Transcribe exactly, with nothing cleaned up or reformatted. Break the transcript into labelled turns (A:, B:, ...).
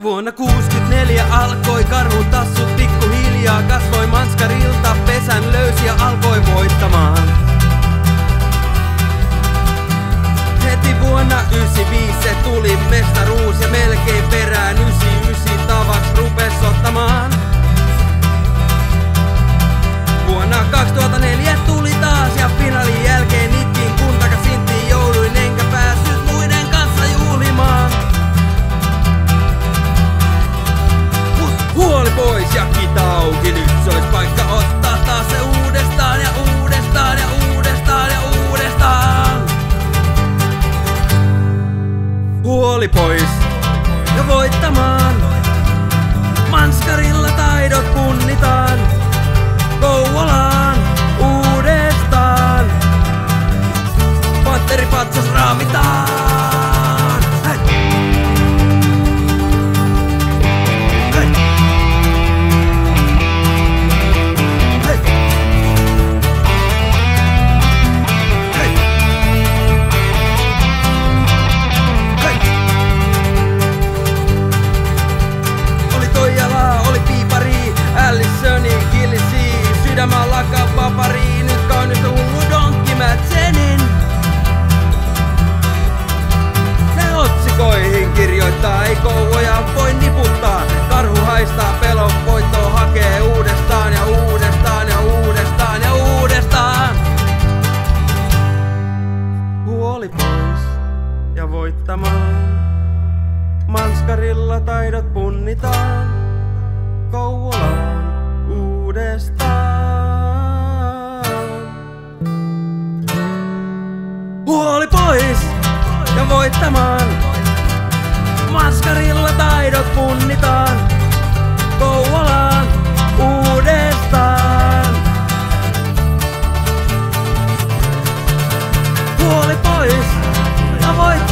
A: Vuonna kuusikymmentäneljä alkoi karhutassut pikkuhiljaa, kasvoi manskarilta, pesän löysi ja alkoi voittamaan. Heti vuonna yhdeksänkymmentäviisi se tuli mestaruus ja melkein perään yhdeksänkymmentäyhdeksän tavaks rupes ottamaan. Vuonna kaksituhattaneljä tuli taas ja finaalin jälkeen itkin kun takasintiin jouduin enkä päässyt muiden kanssa juhlimaan. Mut huoli pois ja kita auki, nyt se ois paikka ottaa taas se uudestaan ja uudestaan ja uudestaan ja uudestaan. Huoli pois ja voittamaan, manskarilla taidot punnitaan. Kouvolaan uudestaan, patteripatsas raavitaan. Hei! Hei! Hei! Hei! Hei! Oli Toijalaa, oli Piipari, Allissoni, Killisi, Sydämä laka papari, nyt kaunista hullu donkki Mätsenin. Ne otsikoihin kirjoittaa, ei kouvoja voi niputtaa. Karhu haistaa pelon voittoa, hakee uudestaan ja uudestaan ja uudestaan ja uudestaan. Huoli pois ja voittamaan, manskarilla taidot punnitaan. Kouvolaan uudestaan. Huoli pois ja voittamaan, manskarilla taidot punnitaan. Kouvolaan uudestaan. Huoli pois ja voittamaan.